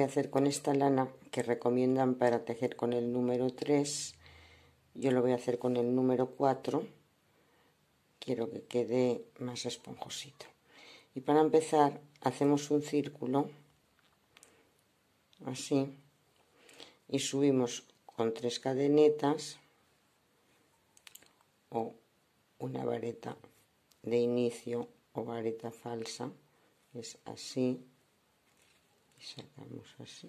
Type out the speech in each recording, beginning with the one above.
a hacer con esta lana que recomiendan para tejer con el número 3. Yo lo voy a hacer con el número 4. Quiero que quede más esponjosito. Y para empezar hacemos un círculo así y subimos con 3 cadenetas o una vareta de inicio o vareta falsa, es así, y sacamos así.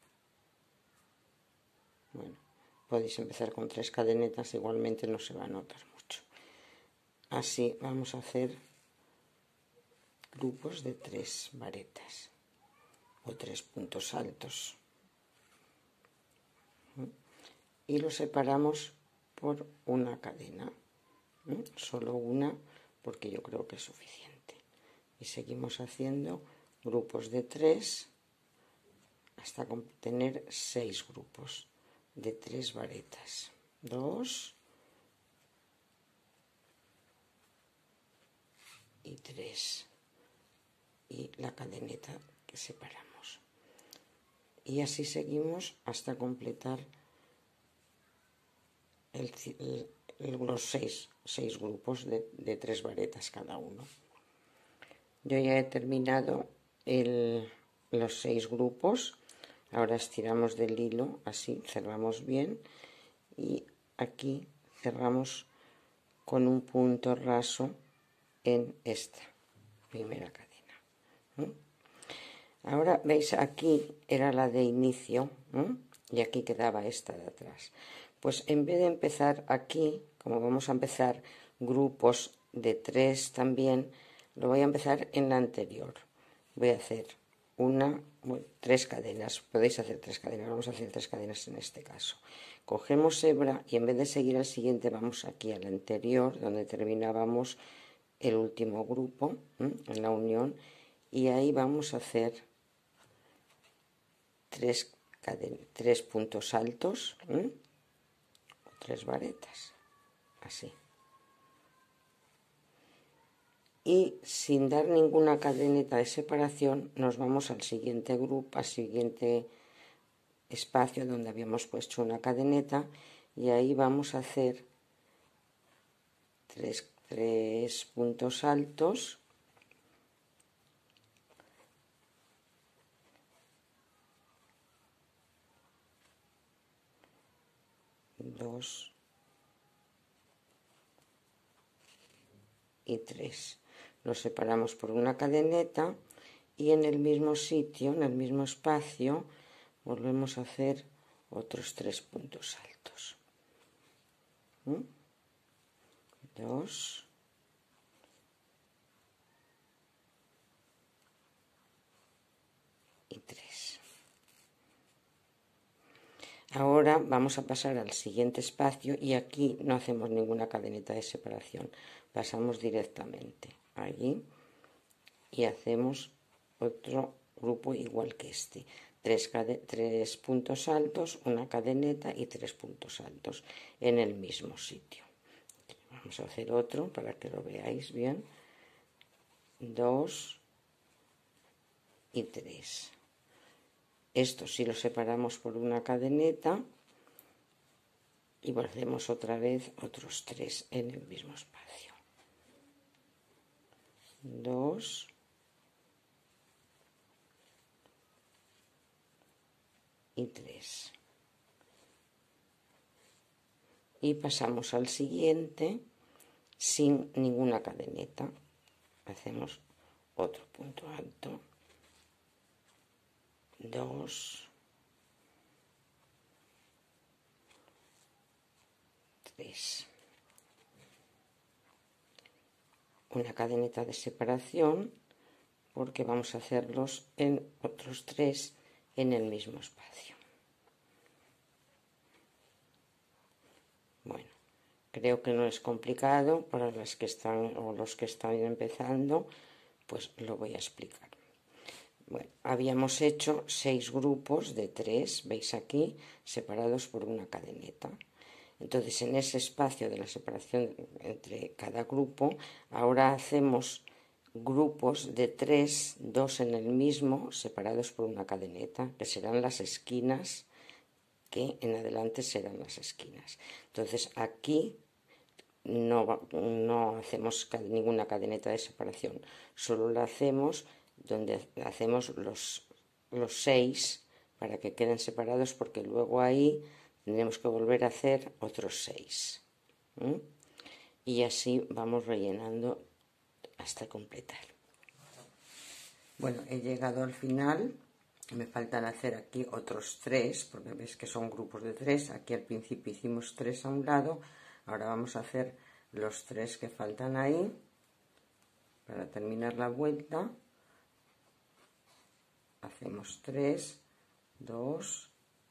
Bueno, podéis empezar con 3 cadenetas, igualmente no se va a notar mucho. Así vamos a hacer grupos de 3 varetas o 3 puntos altos y los separamos por una cadena, solo una, porque yo creo que es suficiente, y seguimos haciendo grupos de 3 hasta tener 6 grupos de 3 varetas, 2 y 3, y la cadeneta que separamos, y así seguimos hasta completar los 6 grupos de 3 varetas cada uno. Yo ya he terminado los 6 grupos. Ahora estiramos del hilo, así cerramos bien, y aquí cerramos con un punto raso en esta primera cadena. Ahora veis, aquí era la de inicio, y aquí quedaba esta de atrás. Pues en vez de empezar aquí, como vamos a empezar grupos de 3 también, lo voy a empezar en la anterior. Voy a hacer 3 cadenas, podéis hacer 3 cadenas, vamos a hacer 3 cadenas en este caso. Cogemos hebra y en vez de seguir al siguiente vamos aquí al anterior, donde terminábamos el último grupo, en la unión, y ahí vamos a hacer 3 puntos altos, 3 varetas, así. Y sin dar ninguna cadeneta de separación nos vamos al siguiente grupo, al siguiente espacio donde habíamos puesto una cadeneta, y ahí vamos a hacer 3 puntos altos, dos y 3. Los separamos por una cadeneta y en el mismo sitio, en el mismo espacio, volvemos a hacer otros 3 puntos altos. 2 y 3. Ahora vamos a pasar al siguiente espacio y aquí no hacemos ninguna cadeneta de separación, pasamos directamente allí y hacemos otro grupo igual que este, 3 puntos altos, una cadeneta y 3 puntos altos en el mismo sitio. Vamos a hacer otro para que lo veáis bien, 2 y 3. Esto sí lo separamos por una cadeneta y volvemos otra vez otros 3 en el mismo espacio. 2 y 3. Y pasamos al siguiente sin ninguna cadeneta. Hacemos otro punto alto. 2, 3. Una cadeneta de separación porque vamos a hacerlos en otros 3 en el mismo espacio. Bueno, creo que no es complicado para las que están o los que están empezando, pues lo voy a explicar. Bueno, habíamos hecho 6 grupos de 3, veis aquí, separados por una cadeneta. Entonces, en ese espacio de la separación entre cada grupo, ahora hacemos grupos de 3, 2 en el mismo, separados por una cadeneta, que serán las esquinas, que en adelante serán las esquinas. Entonces aquí no hacemos ninguna cadeneta de separación, solo la hacemos donde hacemos los 6 para que queden separados, porque luego ahí tendremos que volver a hacer otros 6. Y así vamos rellenando hasta completar. Bueno, he llegado al final, me faltan hacer aquí otros 3, porque ves que son grupos de 3, aquí al principio hicimos 3 a un lado, ahora vamos a hacer los 3 que faltan ahí, para terminar la vuelta, hacemos 3, 2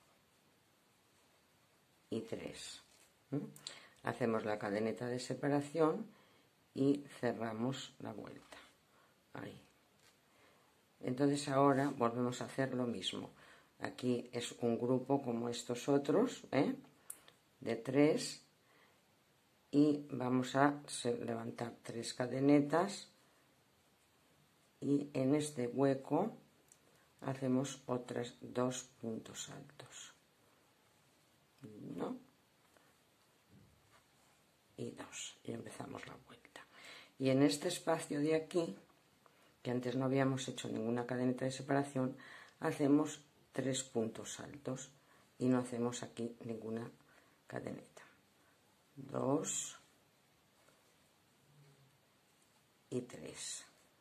y 3. Hacemos la cadeneta de separación y cerramos la vuelta. Ahí. Entonces ahora volvemos a hacer lo mismo. Aquí es un grupo como estos otros, de 3, y vamos a levantar 3 cadenetas y en este hueco hacemos otras 2 puntos altos. 1 y 2, y empezamos la vuelta. Y en este espacio de aquí, que antes no habíamos hecho ninguna cadeneta de separación, hacemos 3 puntos altos y no hacemos aquí ninguna cadeneta. 2 y 3.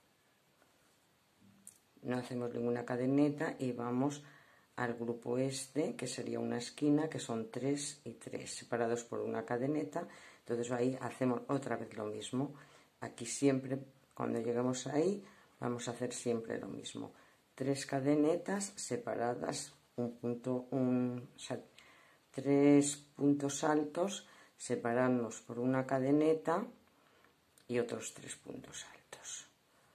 No hacemos ninguna cadeneta y vamos al grupo este, que sería una esquina, que son 3 y 3, separados por una cadeneta. Entonces ahí hacemos otra vez lo mismo. Aquí siempre, cuando lleguemos ahí, vamos a hacer siempre lo mismo. 3 cadenetas separadas, 3 puntos altos, separarnos por una cadeneta y otros 3 puntos altos.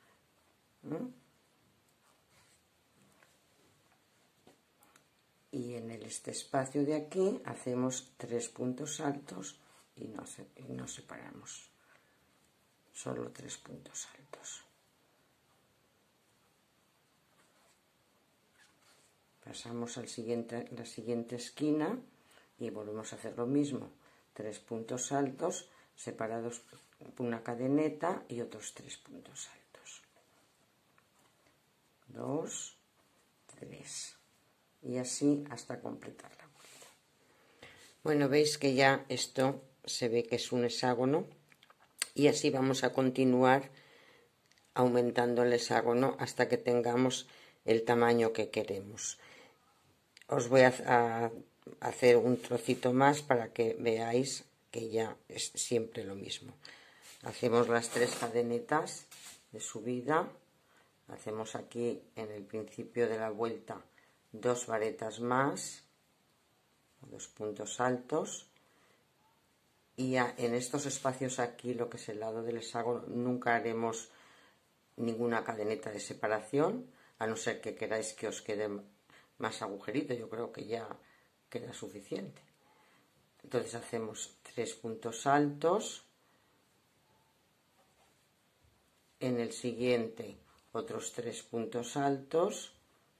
Y en este espacio de aquí hacemos 3 puntos altos y no separamos, solo 3 puntos altos. Pasamos a la siguiente esquina y volvemos a hacer lo mismo, 3 puntos altos separados por una cadeneta y otros 3 puntos altos. 2, 3. Y así hasta completar la vuelta. Bueno, veis que ya esto se ve que es un hexágono, y así vamos a continuar aumentando el hexágono hasta que tengamos el tamaño que queremos. Os voy a hacer un trocito más para que veáis que ya es siempre lo mismo. Hacemos las 3 cadenetas de subida, hacemos aquí en el principio de la vuelta 2 varetas más, 2 puntos altos, y ya en estos espacios aquí, lo que es el lado del hexágono, nunca haremos ninguna cadeneta de separación, a no ser que queráis que os quede más agujerito. Yo creo que ya queda suficiente. Entonces hacemos 3 puntos altos, en el siguiente otros 3 puntos altos,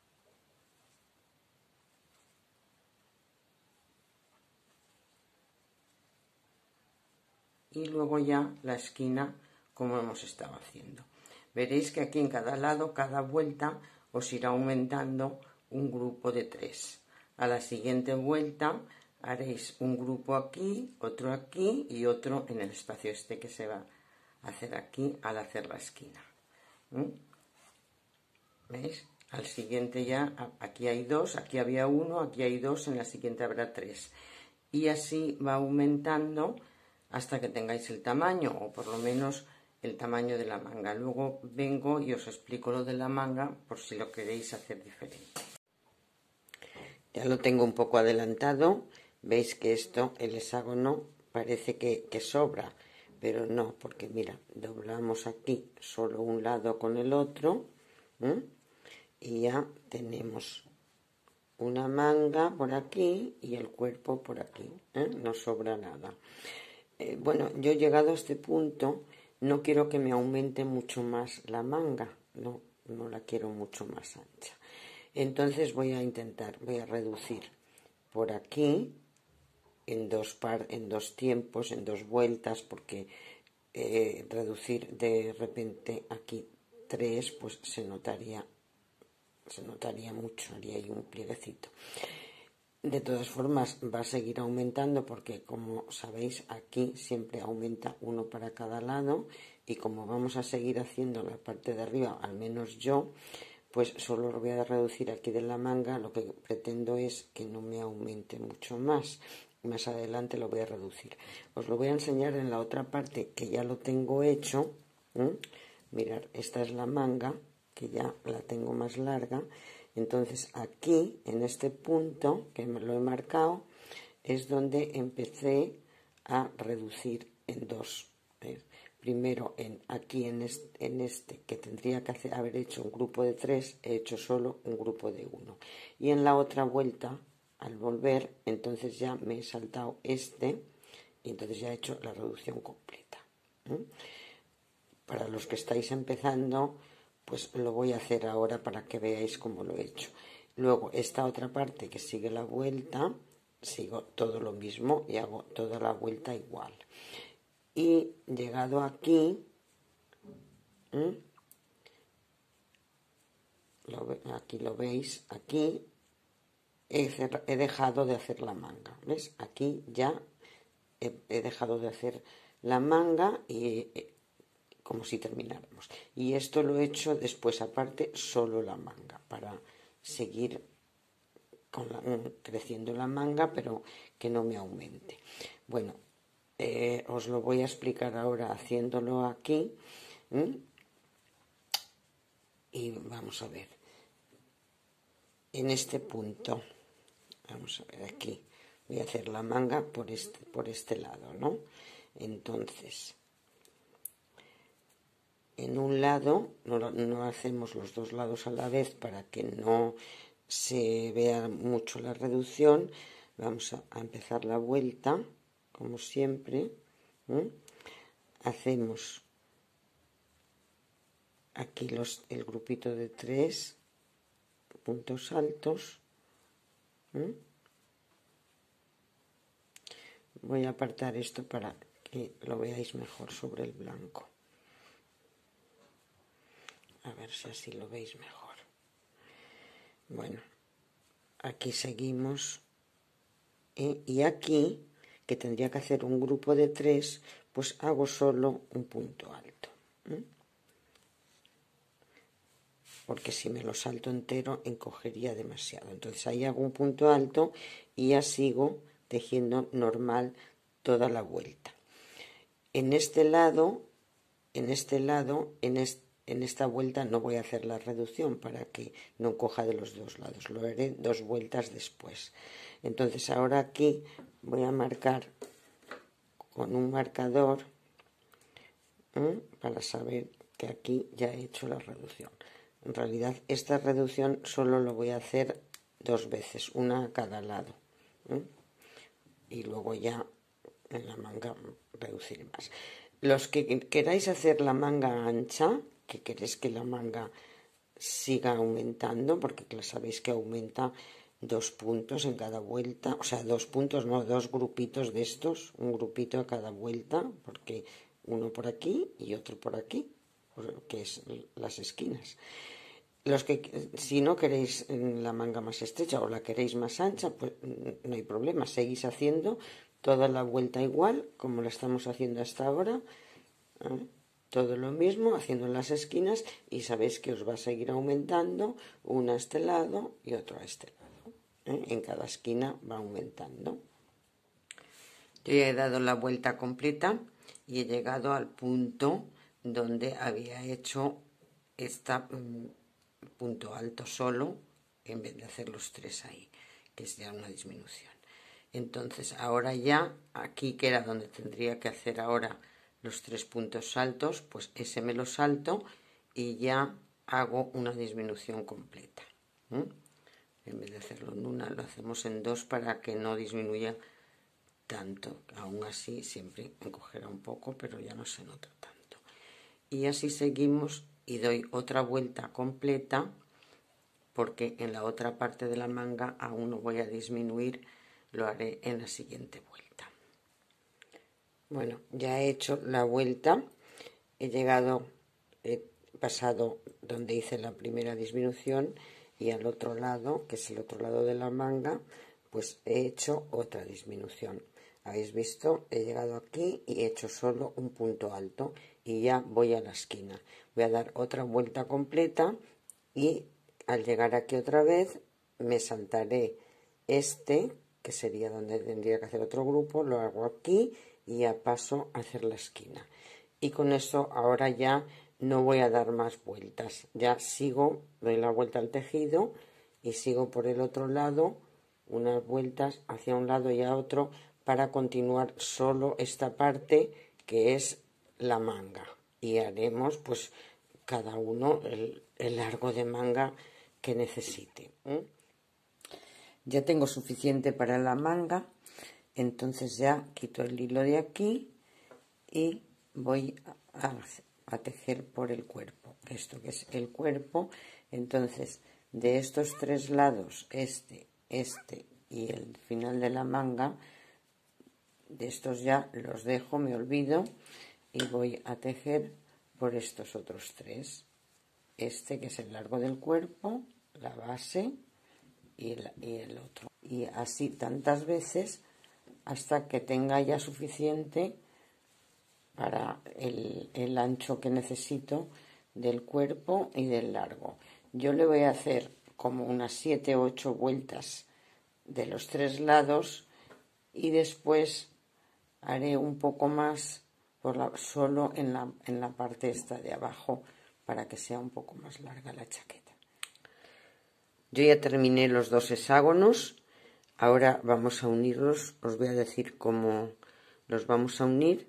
y luego ya la esquina como hemos estado haciendo. Veréis que aquí en cada lado, cada vuelta, os irá aumentando un grupo de 3. A la siguiente vuelta haréis un grupo aquí, otro aquí y otro en el espacio este que se va a hacer aquí al hacer la esquina. ¿Veis? Al siguiente ya, aquí hay 2, aquí había 1, aquí hay 2, en la siguiente habrá 3. Y así va aumentando hasta que tengáis el tamaño, o por lo menos el tamaño de la manga. Luego vengo y os explico lo de la manga por si lo queréis hacer diferente. Ya lo tengo un poco adelantado. Veis que esto, el hexágono, parece que sobra, pero no, porque mira, doblamos aquí solo un lado con el otro, y ya tenemos una manga por aquí y el cuerpo por aquí, no sobra nada. Bueno, yo he llegado a este punto, no quiero que me aumente mucho más la manga, no la quiero mucho más ancha. Entonces voy a reducir por aquí en dos tiempos, en dos vueltas, porque reducir de repente aquí 3, pues se notaría mucho, haría ahí un plieguecito. De todas formas va a seguir aumentando porque, como sabéis, aquí siempre aumenta uno para cada lado, y como vamos a seguir haciendo la parte de arriba, al menos yo, pues solo lo voy a reducir aquí de la manga. Lo que pretendo es que no me aumente mucho más. Más adelante lo voy a reducir. Os lo voy a enseñar en la otra parte, que ya lo tengo hecho. Mirad, esta es la manga, que ya la tengo más larga. Entonces aquí, en este punto que me lo he marcado, es donde empecé a reducir en dos. Primero aquí en este, que tendría que haber hecho un grupo de 3, he hecho solo un grupo de 1. Y en la otra vuelta, al volver, entonces ya me he saltado este, y entonces ya he hecho la reducción completa. Para los que estáis empezando, pues lo voy a hacer ahora para que veáis cómo lo he hecho. Luego esta otra parte que sigue la vuelta, sigo todo lo mismo y hago toda la vuelta igual. Y llegado aquí, aquí lo veis, aquí he dejado de hacer la manga, ¿ves? Aquí ya he dejado de hacer la manga, y como si termináramos. Y esto lo he hecho después aparte solo la manga, para seguir creciendo la manga, pero que no me aumente. Bueno, os lo voy a explicar ahora haciéndolo aquí. Y vamos a ver, en este punto, vamos a ver aquí, voy a hacer la manga por este lado, ¿no? Entonces, en un lado, no hacemos los dos lados a la vez para que no se vea mucho la reducción. Vamos a empezar la vuelta, como siempre. Hacemos aquí el grupito de 3 puntos altos. Voy a apartar esto para que lo veáis mejor sobre el blanco. A ver si así lo veis mejor. Bueno, aquí seguimos. Y aquí, que tendría que hacer un grupo de 3, pues hago solo un punto alto. Porque si me lo salto entero encogería demasiado. Entonces ahí hago un punto alto y ya sigo tejiendo normal toda la vuelta. En esta vuelta no voy a hacer la reducción para que no coja de los dos lados. Lo haré 2 vueltas después. Entonces ahora aquí voy a marcar con un marcador para saber que aquí ya he hecho la reducción. En realidad esta reducción solo lo voy a hacer 2 veces, una a cada lado, y luego ya en la manga reducir más. Los que queráis hacer la manga ancha, que queréis que la manga siga aumentando, porque sabéis que aumenta 2 puntos en cada vuelta, o sea, 2 puntos, no, 2 grupitos de estos, un grupito a cada vuelta, porque uno por aquí y otro por aquí, que es las esquinas. Los que, si no queréis la manga más estrecha o la queréis más ancha, pues no hay problema, seguís haciendo toda la vuelta igual, como la estamos haciendo hasta ahora, todo lo mismo, haciendo en las esquinas, y sabéis que os va a seguir aumentando una a este lado y otro a este lado. En cada esquina va aumentando. Yo ya he dado la vuelta completa y he llegado al punto donde había hecho punto alto solo, en vez de hacer los 3 ahí, que es ya una disminución. Entonces ahora ya, aquí que era donde tendría que hacer ahora los 3 puntos altos, pues ese me lo salto y ya hago una disminución completa. En vez de hacerlo en una, lo hacemos en 2 para que no disminuya tanto. Aún así siempre encogerá un poco, pero ya no se nota tanto. y así seguimos y doy otra vuelta completa, porque en la otra parte de la manga aún no voy a disminuir, lo haré en la siguiente vuelta. Bueno, ya he hecho la vuelta, he pasado donde hice la primera disminución y al otro lado, que es el otro lado de la manga, pues he hecho otra disminución. Habéis visto, he llegado aquí y he hecho solo un punto alto y ya voy a la esquina. Voy a dar otra vuelta completa y al llegar aquí otra vez me saltaré este, que sería donde tendría que hacer otro grupo, lo hago aquí y ya paso a hacer la esquina. Y con eso ahora ya no voy a dar más vueltas, ya sigo, doy la vuelta al tejido y sigo por el otro lado, unas vueltas hacia un lado y a otro, para continuar solo esta parte que es la manga, y haremos pues cada uno el largo de manga que necesite. Ya tengo suficiente para la manga, entonces ya quito el hilo de aquí y voy a tejer por el cuerpo, esto que es el cuerpo. Entonces de estos tres lados, este y el final de la manga, de estos ya los dejo, me olvido, y voy a tejer por estos otros tres, este que es el largo del cuerpo, la base y el otro, y así tantas veces hasta que tenga ya suficiente para el ancho que necesito del cuerpo y del largo. Yo le voy a hacer como unas 7 o 8 vueltas de los tres lados y después haré un poco más solo en la parte esta de abajo, para que sea un poco más larga la chaqueta. Yo ya terminé los dos hexágonos, ahora vamos a unirlos. Os voy a decir cómo los vamos a unir.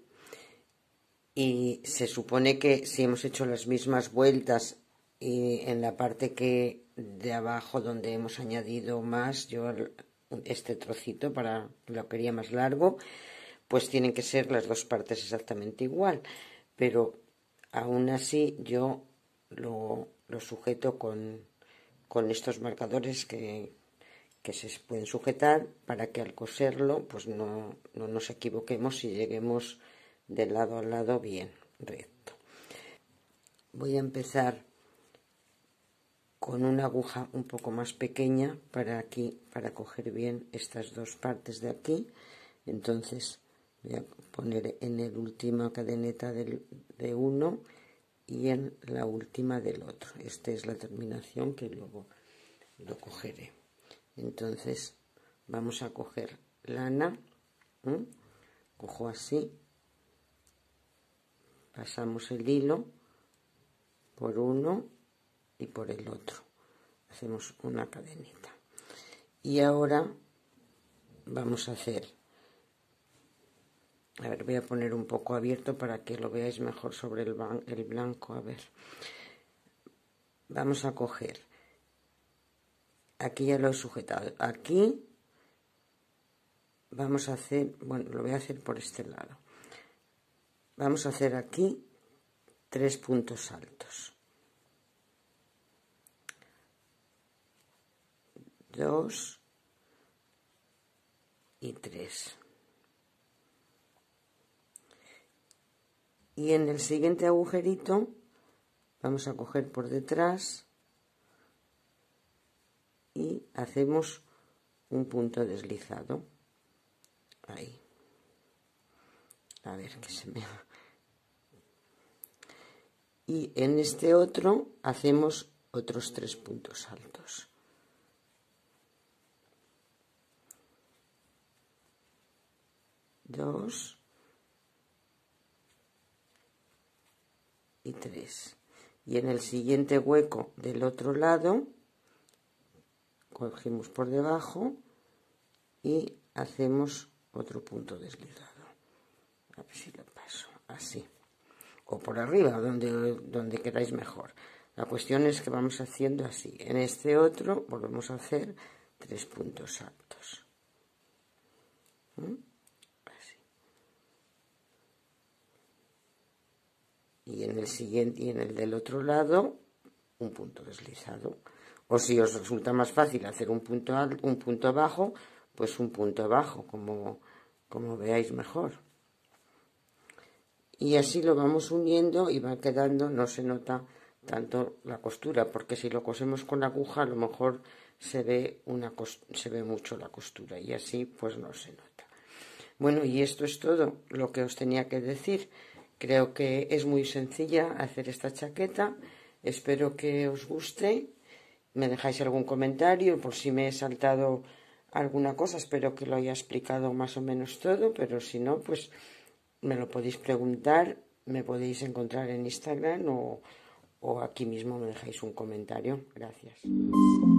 Y se supone que si hemos hecho las mismas vueltas y en la parte que de abajo donde hemos añadido más, yo este trocito para lo quería más largo, pues tienen que ser las dos partes exactamente igual, pero aún así yo lo sujeto con estos marcadores que se pueden sujetar, para que al coserlo pues no nos equivoquemos y lleguemos de lado a lado bien recto. Voy a empezar con una aguja un poco más pequeña para aquí, para coger bien estas dos partes de aquí. Entonces voy a poner en la última cadeneta de uno y en la última del otro. Esta es la terminación que luego lo cogeré. Entonces vamos a coger lana, cojo así, pasamos el hilo por uno y por el otro, hacemos una cadenita, y ahora vamos a hacer, a ver, voy a poner un poco abierto para que lo veáis mejor sobre el blanco. A ver, vamos a coger, aquí ya lo he sujetado, aquí vamos a hacer, bueno, lo voy a hacer por este lado, vamos a hacer aquí 3 puntos altos, 2 y 3, y en el siguiente agujerito vamos a coger por detrás y hacemos un punto deslizado ahí, a ver que se me... y en este otro hacemos otros 3 puntos altos, 2 y 3, y en el siguiente hueco del otro lado cogemos por debajo y hacemos otro punto deslizado. A ver si lo paso así, o por arriba, donde queráis mejor. La cuestión es que vamos haciendo así. En este otro volvemos a hacer 3 puntos altos, así, y y en el siguiente y en el del otro lado un punto deslizado. O si os resulta más fácil hacer un punto alto, un punto bajo, pues un punto bajo, como veáis mejor. Y así lo vamos uniendo y va quedando, no se nota tanto la costura, porque si lo cosemos con la aguja a lo mejor se ve mucho la costura y así pues no se nota. Bueno, y esto es todo lo que os tenía que decir. Creo que es muy sencilla hacer esta chaqueta. Espero que os guste. Me dejáis algún comentario por si me he saltado alguna cosa. Espero que lo haya explicado más o menos todo, pero si no, pues me lo podéis preguntar. Me podéis encontrar en Instagram o aquí mismo me dejáis un comentario. Gracias.